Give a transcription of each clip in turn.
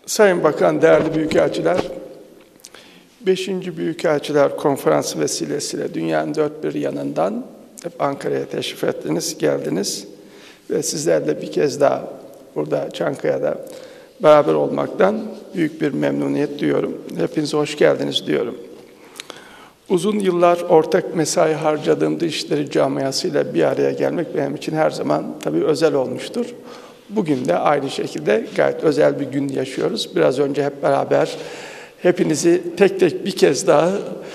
Sayın Bakan, değerli büyükelçiler, 5. Büyükelçiler Konferansı vesilesiyle dünyanın dört bir yanından hep Ankara'ya teşrif ettiniz, geldiniz ve sizlerle bir kez daha burada Çankaya'da beraber olmaktan büyük bir memnuniyet duyuyorum. Hepinize hoş geldiniz diyorum. Uzun yıllar ortak mesai harcadığım Dışişleri camiasıyla bir araya gelmek benim için her zaman tabii özel olmuştur. Bugün de aynı şekilde gayet özel bir gün yaşıyoruz. Biraz önce hep beraber hepinizi tek tek bir kez daha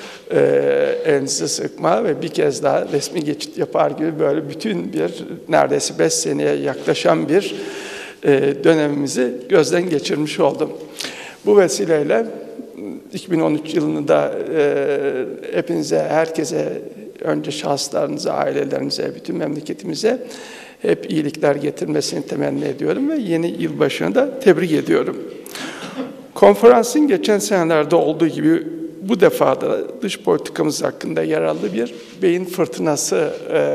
elinizi sıkma ve bir kez daha resmi geçit yapar gibi böyle bütün bir neredeyse 5 seneye yaklaşan bir dönemimizi gözden geçirmiş oldum. Bu vesileyle 2013 yılını da hepinize, herkese, önce şahıslarınıza, ailelerinize, bütün memleketimize hep iyilikler getirmesini temenni ediyorum ve yeni yılbaşını da tebrik ediyorum. Konferansın geçen senelerde olduğu gibi bu defa da dış politikamız hakkında yararlı bir beyin fırtınası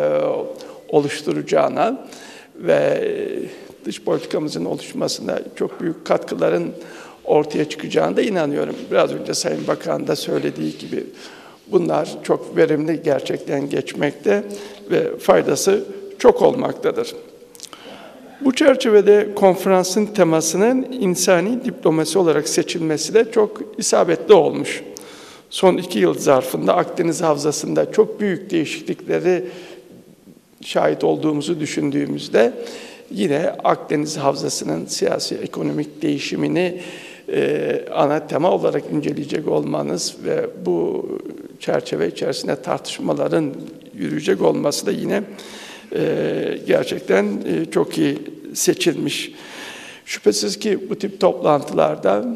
oluşturacağına ve dış politikamızın oluşmasına çok büyük katkıların ortaya çıkacağına da inanıyorum. Biraz önce Sayın Bakan da söylediği gibi bunlar çok verimli gerçekten geçmekte ve faydası çok olmaktadır. Bu çerçevede konferansın temasının insani diplomasi olarak seçilmesi de çok isabetli olmuş. Son 2 yıl zarfında Akdeniz Havzası'nda çok büyük değişiklikleri şahit olduğumuzu düşündüğümüzde yine Akdeniz Havzası'nın siyasi ekonomik değişimini ana tema olarak inceleyecek olmanız ve bu çerçeve içerisinde tartışmaların yürüyecek olması da yine gerçekten çok iyi seçilmiş. Şüphesiz ki bu tip toplantılarda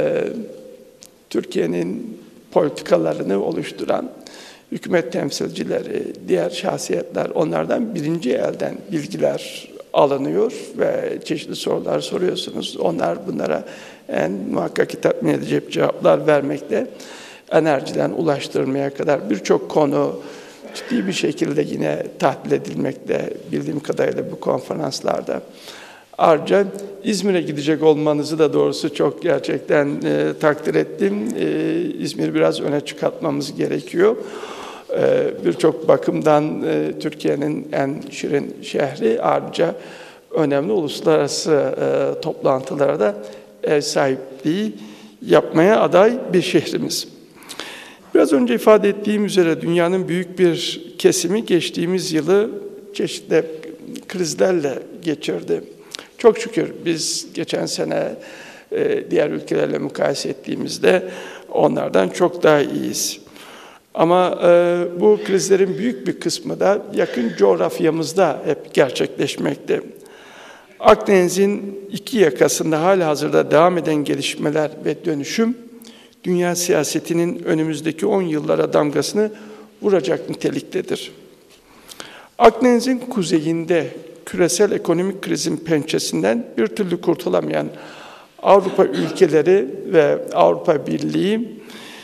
Türkiye'nin politikalarını oluşturan hükümet temsilcileri, diğer şahsiyetler, onlardan birinci elden bilgiler alınıyor ve çeşitli sorular soruyorsunuz. Onlar bunlara muhakkak ki tatmin edici cevaplar vermekte, enerjiden ulaştırmaya kadar birçok konu ciddi bir şekilde yine tahlil edilmekte bildiğim kadarıyla bu konferanslarda. Ayrıca İzmir'e gidecek olmanızı da doğrusu çok gerçekten takdir ettim. İzmir'i biraz öne çıkartmamız gerekiyor. Birçok bakımdan Türkiye'nin en şirin şehri, ayrıca önemli uluslararası toplantılara da ev sahipliği yapmaya aday bir şehrimiz. Biraz önce ifade ettiğim üzere dünyanın büyük bir kesimi geçtiğimiz yılı çeşitli krizlerle geçirdi. Çok şükür biz geçen sene diğer ülkelerle mukayese ettiğimizde onlardan çok daha iyiyiz. Ama bu krizlerin büyük bir kısmı da yakın coğrafyamızda hep gerçekleşmekte. Akdeniz'in iki yakasında halihazırda devam eden gelişmeler ve dönüşüm, dünya siyasetinin önümüzdeki 10 yıllara damgasını vuracak niteliktedir. Akdeniz'in kuzeyinde küresel ekonomik krizin pençesinden bir türlü kurtulamayan Avrupa ülkeleri ve Avrupa Birliği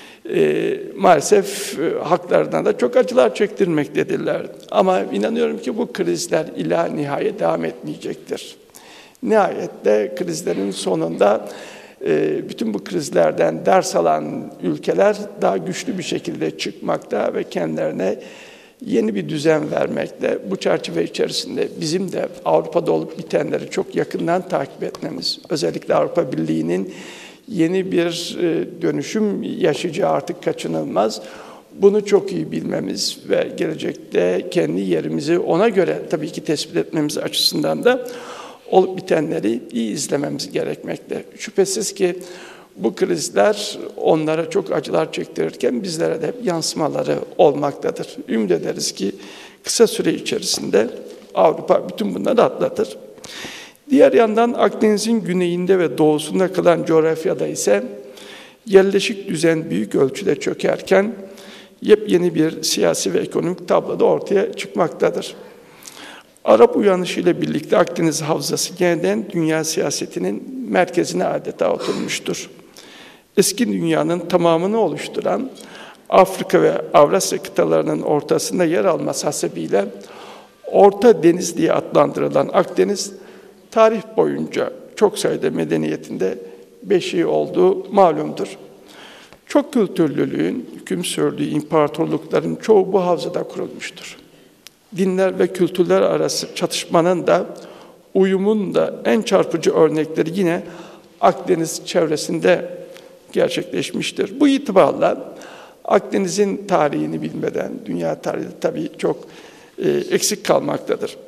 maalesef haklarından da çok acılar çektirmektedirler. Ama inanıyorum ki bu krizler ila nihayet devam etmeyecektir. Nihayette krizlerin sonunda bütün bu krizlerden ders alan ülkeler daha güçlü bir şekilde çıkmakta ve kendilerine yeni bir düzen vermekte. Bu çerçeve içerisinde bizim de Avrupa'da olup bitenleri çok yakından takip etmemiz, özellikle Avrupa Birliği'nin yeni bir dönüşüm yaşayacağı artık kaçınılmaz. Bunu çok iyi bilmemiz ve gelecekte kendi yerimizi ona göre tabii ki tespit etmemiz açısından da olup bitenleri iyi izlememiz gerekmekte. Şüphesiz ki bu krizler onlara çok acılar çektirirken bizlere de hep yansımaları olmaktadır. Ümit ederiz ki kısa süre içerisinde Avrupa bütün bunları atlatır. Diğer yandan Akdeniz'in güneyinde ve doğusunda kalan coğrafyada ise yerleşik düzen büyük ölçüde çökerken yepyeni bir siyasi ve ekonomik tablo da ortaya çıkmaktadır. Arap uyanışı ile birlikte Akdeniz Havzası yeniden dünya siyasetinin merkezine adeta oturmuştur. Eski dünyanın tamamını oluşturan Afrika ve Avrasya kıtalarının ortasında yer alması hasebiyle Orta Deniz diye adlandırılan Akdeniz, tarih boyunca çok sayıda medeniyetinde beşiği olduğu malumdur. Çok kültürlülüğün hüküm sürdüğü imparatorlukların çoğu bu havzada kurulmuştur. Dinler ve kültürler arası çatışmanın da, uyumun da en çarpıcı örnekleri yine Akdeniz çevresinde gerçekleşmiştir. Bu itibarla Akdeniz'in tarihini bilmeden dünya tarihi tabii çok eksik kalmaktadır.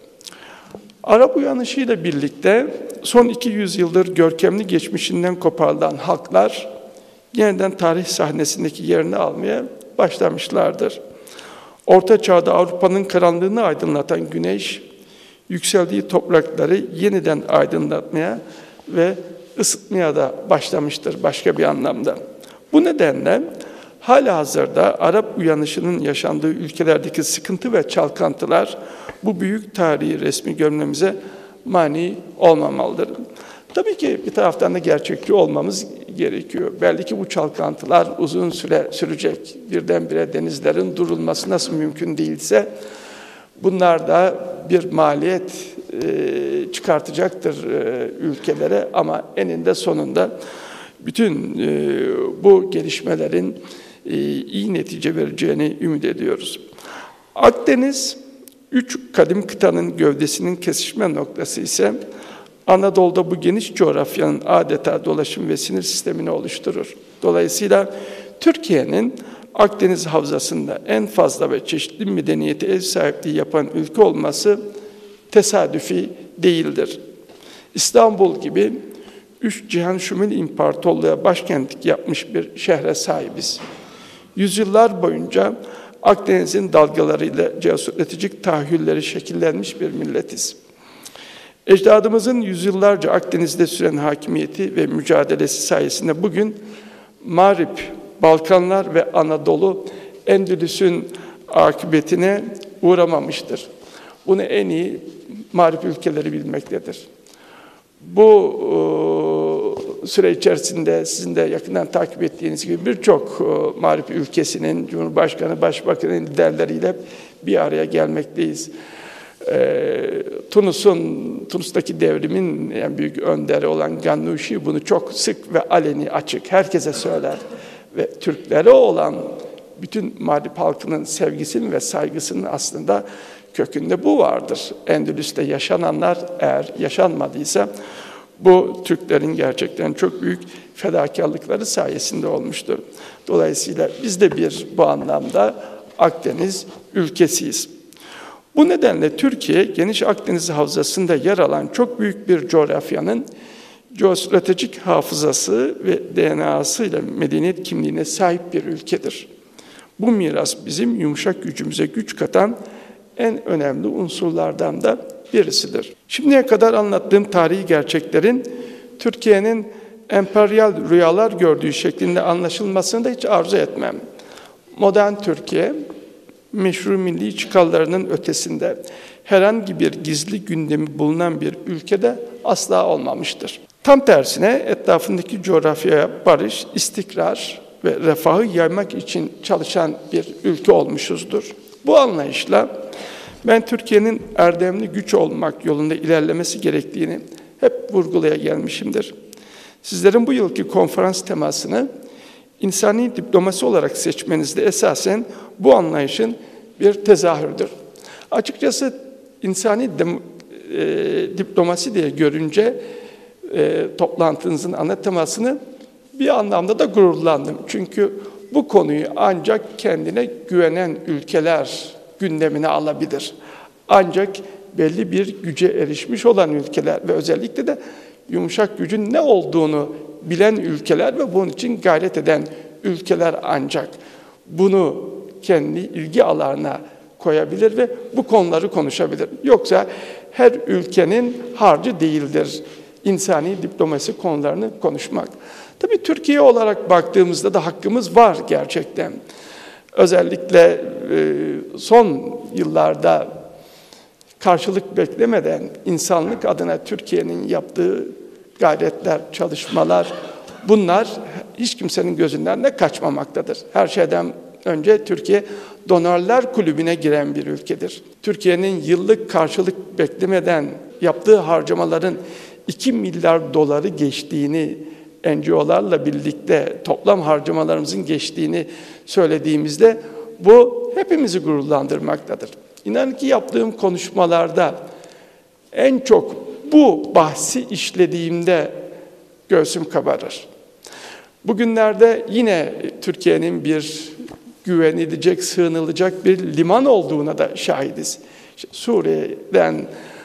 Arap uyanışıyla birlikte son 200 yıldır görkemli geçmişinden koparılan halklar yeniden tarih sahnesindeki yerini almaya başlamışlardır. Orta Çağ'da Avrupa'nın karanlığını aydınlatan güneş, yükseldiği toprakları yeniden aydınlatmaya ve ısıtmaya da başlamıştır başka bir anlamda. Bu nedenle halihazırda Arap uyanışının yaşandığı ülkelerdeki sıkıntı ve çalkantılar bu büyük tarihi resmi görmemize mani olmamalıdır. Tabii ki bir taraftan da gerçekçi olmamız gerekiyor. Belli ki bu çalkantılar uzun süre sürecek. Birdenbire denizlerin durulması nasıl mümkün değilse bunlar da bir maliyet çıkartacaktır ülkelere ama eninde sonunda bütün bu gelişmelerin iyi netice vereceğini ümit ediyoruz. Akdeniz, 3 kadim kıtanın gövdesinin kesişme noktası ise Anadolu'da bu geniş coğrafyanın adeta dolaşım ve sinir sistemini oluşturur. Dolayısıyla Türkiye'nin Akdeniz havzasında en fazla ve çeşitli medeniyete ev sahipliği yapan ülke olması tesadüfi değildir. İstanbul gibi 3 cihan şumul imparatorluğa başkentlik yapmış bir şehre sahibiz. Yüzyıllar boyunca Akdeniz'in dalgalarıyla jeostratejik tahayyülleri şekillenmiş bir milletiz. Ecdadımızın yüzyıllarca Akdeniz'de süren hakimiyeti ve mücadelesi sayesinde bugün Mağrip, Balkanlar ve Anadolu, Endülüs'ün akıbetine uğramamıştır. Bunu en iyi Mağrip ülkeleri bilmektedir. Bu süre içerisinde sizin de yakından takip ettiğiniz gibi birçok Mağrip ülkesinin Cumhurbaşkanı, Başbakanı liderleriyle bir araya gelmekteyiz. Tunus'taki devrimin en büyük önderi olan Gannouchi bunu çok sık ve aleni açık herkese söyler. Ve Türklere olan bütün Mağrip halkının sevgisinin ve saygısının aslında kökünde bu vardır. Endülüs'te yaşananlar eğer yaşanmadıysa bu Türklerin gerçekten çok büyük fedakarlıkları sayesinde olmuştur. Dolayısıyla biz de bu anlamda Akdeniz ülkesiyiz. Bu nedenle Türkiye geniş Akdeniz havzasında yer alan çok büyük bir coğrafyanın jeostratejik hafızası ve DNA'sıyla medeniyet kimliğine sahip bir ülkedir. Bu miras bizim yumuşak gücümüze güç katan en önemli unsurlardan da birisidir. Şimdiye kadar anlattığım tarihi gerçeklerin Türkiye'nin emperyal rüyalar gördüğü şeklinde anlaşılmasını da hiç arzu etmem. Modern Türkiye, meşru milli çıkarlarının ötesinde herhangi bir gizli gündemi bulunan bir ülkede asla olmamıştır. Tam tersine etrafındaki coğrafyaya barış, istikrar ve refahı yaymak için çalışan bir ülke olmuşuzdur. Bu anlayışla ben Türkiye'nin erdemli güç olmak yolunda ilerlemesi gerektiğini hep vurgulaya gelmişimdir. Sizlerin bu yılki konferans temasını insani diplomasi olarak seçmeniz de esasen bu anlayışın bir tezahürüdür. Açıkçası insani diplomasi diye görünce toplantınızın ana temasını bir anlamda da gururlandım. Çünkü bu konuyu ancak kendine güvenen ülkeler gündemine alabilir. Ancak belli bir güce erişmiş olan ülkeler ve özellikle de yumuşak gücün ne olduğunu bilen ülkeler ve bunun için gayret eden ülkeler ancak bunu kendi ilgi alanına koyabilir ve bu konuları konuşabilir. Yoksa her ülkenin harcı değildir insani diplomasi konularını konuşmak. Tabii Türkiye olarak baktığımızda da hakkımız var gerçekten. Özellikle son yıllarda karşılık beklemeden insanlık adına Türkiye'nin yaptığı gayretler, çalışmalar bunlar hiç kimsenin gözünden de kaçmamaktadır. Her şeyden önce Türkiye Donörler Kulübü'ne giren bir ülkedir. Türkiye'nin yıllık karşılık beklemeden yaptığı harcamaların 2 milyar doları geçtiğini NGO'larla birlikte toplam harcamalarımızın geçtiğini söylediğimizde bu hepimizi gururlandırmaktadır. İnanın ki yaptığım konuşmalarda en çok bu bahsi işlediğimde göğsüm kabarır. Bugünlerde yine Türkiye'nin bir güvenilecek, sığınılacak bir liman olduğuna da şahidiz. İşte Suriye'den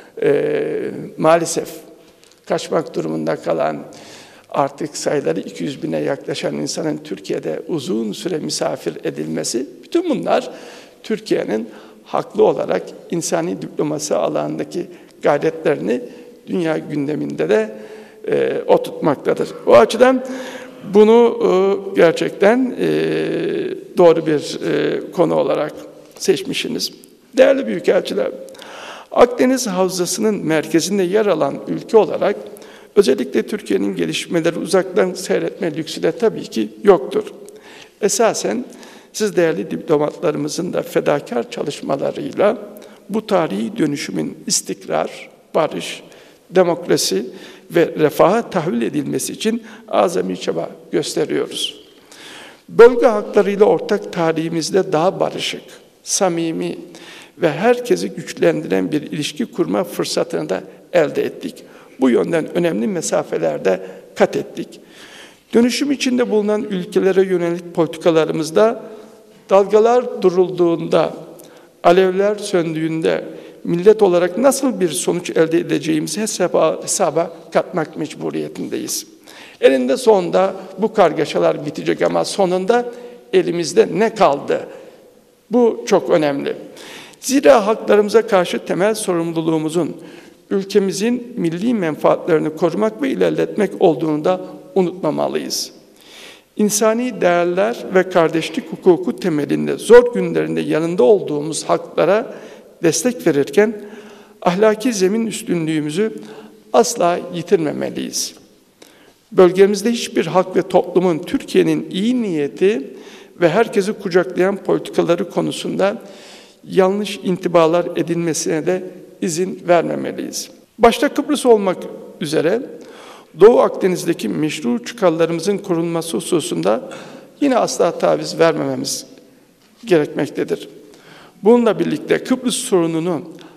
maalesef kaçmak durumunda kalan, artık sayıları 200 bine yaklaşan insanın Türkiye'de uzun süre misafir edilmesi, bütün bunlar Türkiye'nin haklı olarak insani diplomasi alanındaki gayretlerini dünya gündeminde de oturtmaktadır. O açıdan bunu gerçekten doğru bir konu olarak seçmişsiniz. Değerli büyükelçiler, Akdeniz Havzası'nın merkezinde yer alan ülke olarak özellikle Türkiye'nin gelişmeleri uzaktan seyretme lüksü de tabii ki yoktur. Esasen siz değerli diplomatlarımızın da fedakar çalışmalarıyla bu tarihi dönüşümün istikrar, barış, demokrasi ve refaha tahvil edilmesi için azami çaba gösteriyoruz. Bölge halklarıyla ortak tarihimizde daha barışık, samimi ve herkesi güçlendiren bir ilişki kurma fırsatını da elde ettik. Bu yönden önemli mesafelerde kat ettik. Dönüşüm içinde bulunan ülkelere yönelik politikalarımızda dalgalar durulduğunda, alevler söndüğünde millet olarak nasıl bir sonuç elde edeceğimizi hesaba katmak mecburiyetindeyiz. Elinde sonunda bu kargaşalar bitecek ama sonunda elimizde ne kaldı? Bu çok önemli. Zira haklarımıza karşı temel sorumluluğumuzun ülkemizin milli menfaatlerini korumak ve ilerletmek olduğunu da unutmamalıyız. İnsani değerler ve kardeşlik hukuku temelinde zor günlerinde yanında olduğumuz haklara destek verirken ahlaki zemin üstünlüğümüzü asla yitirmemeliyiz. Bölgemizde hiçbir halk ve toplumun Türkiye'nin iyi niyeti ve herkesi kucaklayan politikaları konusunda yanlış intibalar edilmesine de izin vermemeliyiz. Başta Kıbrıs olmak üzere Doğu Akdeniz'deki meşru çıkarlarımızın korunması hususunda yine asla taviz vermememiz gerekmektedir. Bununla birlikte Kıbrıs sorununu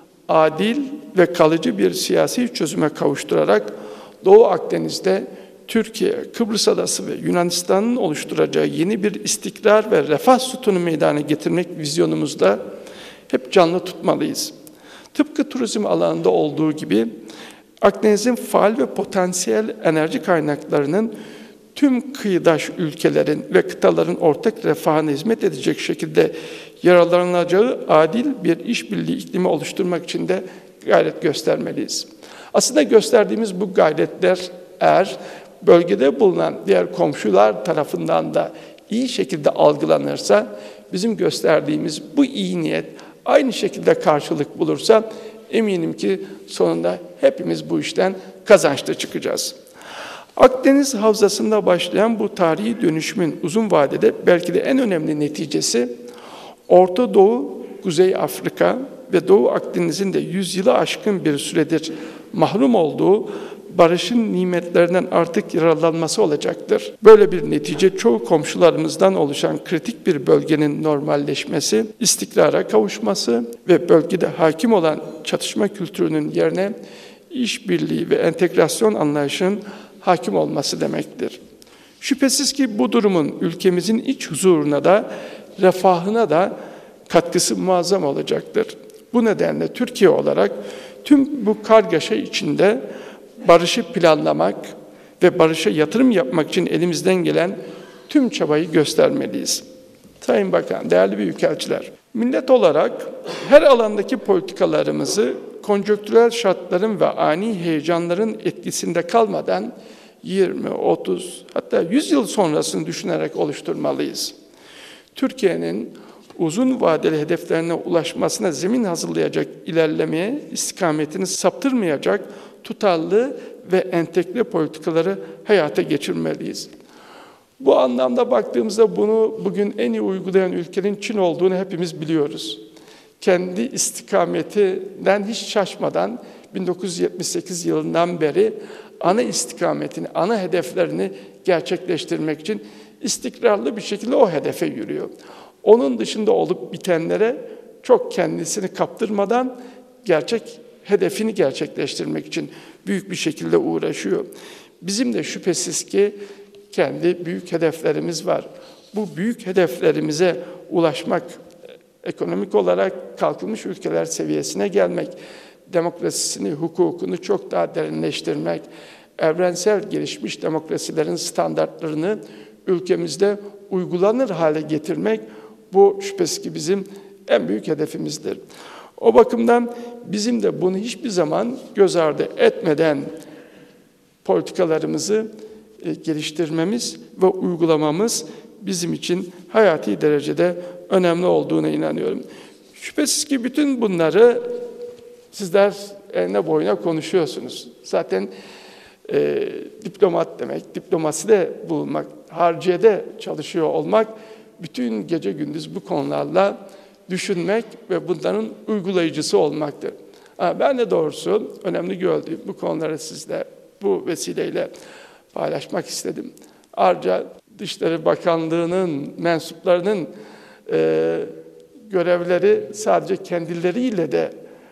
adil ve kalıcı bir siyasi çözüme kavuşturarak Doğu Akdeniz'de Türkiye, Kıbrıs Adası ve Yunanistan'ın oluşturacağı yeni bir istikrar ve refah sütunu meydana getirmek vizyonumuzda hep canlı tutmalıyız. Tıpkı turizm alanında olduğu gibi Akdeniz'in faal ve potansiyel enerji kaynaklarının tüm kıyıdaş ülkelerin ve kıtaların ortak refahına hizmet edecek şekilde yararlanacağı adil bir işbirliği iklimi oluşturmak için de gayret göstermeliyiz. Aslında gösterdiğimiz bu gayretler eğer bölgede bulunan diğer komşular tarafından da iyi şekilde algılanırsa, bizim gösterdiğimiz bu iyi niyet aynı şekilde karşılık bulursa eminim ki sonunda hepimiz bu işten kazançlı çıkacağız. Akdeniz Havzası'nda başlayan bu tarihi dönüşümün uzun vadede belki de en önemli neticesi Orta Doğu, Kuzey Afrika ve Doğu Akdeniz'in de yüzyılı aşkın bir süredir mahrum olduğu barışın nimetlerinden artık yararlanması olacaktır. Böyle bir netice çoğu komşularımızdan oluşan kritik bir bölgenin normalleşmesi, istikrara kavuşması ve bölgede hakim olan çatışma kültürünün yerine işbirliği ve entegrasyon anlayışının hakim olması demektir. Şüphesiz ki bu durumun ülkemizin iç huzuruna da, refahına da katkısı muazzam olacaktır. Bu nedenle Türkiye olarak tüm bu kargaşa içinde barışı planlamak ve barışa yatırım yapmak için elimizden gelen tüm çabayı göstermeliyiz. Sayın Bakan, değerli büyükelçiler, millet olarak her alandaki politikalarımızı konjonktürel şartların ve ani heyecanların etkisinde kalmadan 20, 30 hatta 100 yıl sonrasını düşünerek oluşturmalıyız. Türkiye'nin uzun vadeli hedeflerine ulaşmasına zemin hazırlayacak ilerlemeye istikametini saptırmayacak tutarlı ve entegre politikaları hayata geçirmeliyiz. Bu anlamda baktığımızda bunu bugün en iyi uygulayan ülkenin Çin olduğunu hepimiz biliyoruz. Kendi istikametinden hiç şaşmadan 1978 yılından beri ana istikametini, ana hedeflerini gerçekleştirmek için istikrarlı bir şekilde o hedefe yürüyor. Onun dışında olup bitenlere çok kendisini kaptırmadan gerçek hedefini gerçekleştirmek için büyük bir şekilde uğraşıyor. Bizim de şüphesiz ki kendi büyük hedeflerimiz var. Bu büyük hedeflerimize ulaşmak, ekonomik olarak kalkınmış ülkeler seviyesine gelmek, demokrasisini, hukukunu çok daha derinleştirmek, evrensel gelişmiş demokrasilerin standartlarını ülkemizde uygulanır hale getirmek, bu şüphesiz ki bizim en büyük hedefimizdir. O bakımdan bizim de bunu hiçbir zaman göz ardı etmeden politikalarımızı geliştirmemiz ve uygulamamız bizim için hayati derecede önemli olduğuna inanıyorum. Şüphesiz ki bütün bunları sizler eline boyuna konuşuyorsunuz. Zaten diplomat demek, diplomaside bulunmak, harciyede çalışıyor olmak, bütün gece gündüz bu konularla düşünmek ve bunların uygulayıcısı olmaktır. Ben de doğrusu önemli gördüğüm bu konuları sizle bu vesileyle paylaşmak istedim. Ayrıca Dışişleri Bakanlığı'nın mensuplarının görevleri sadece kendileriyle de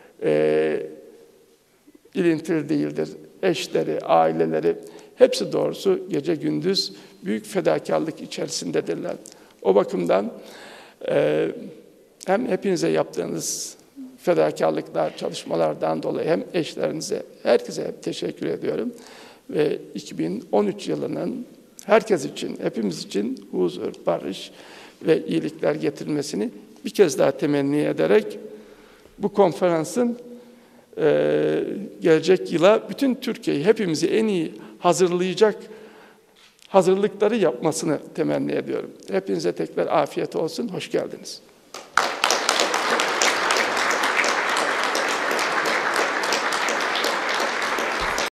ilintili değildir. Eşleri, aileleri hepsi doğrusu gece gündüz büyük fedakarlık içerisindedirler. O bakımdan hem hepinize yaptığınız fedakarlıklar, çalışmalardan dolayı hem eşlerinize, herkese hep teşekkür ediyorum. Ve 2013 yılının herkes için, hepimiz için huzur, barış ve iyilikler getirmesini bir kez daha temenni ederek bu konferansın gelecek yıla bütün Türkiye'yi, hepimizi en iyi hazırlayacak hazırlıkları yapmasını temenni ediyorum. Hepinize tekrar afiyet olsun, hoş geldiniz.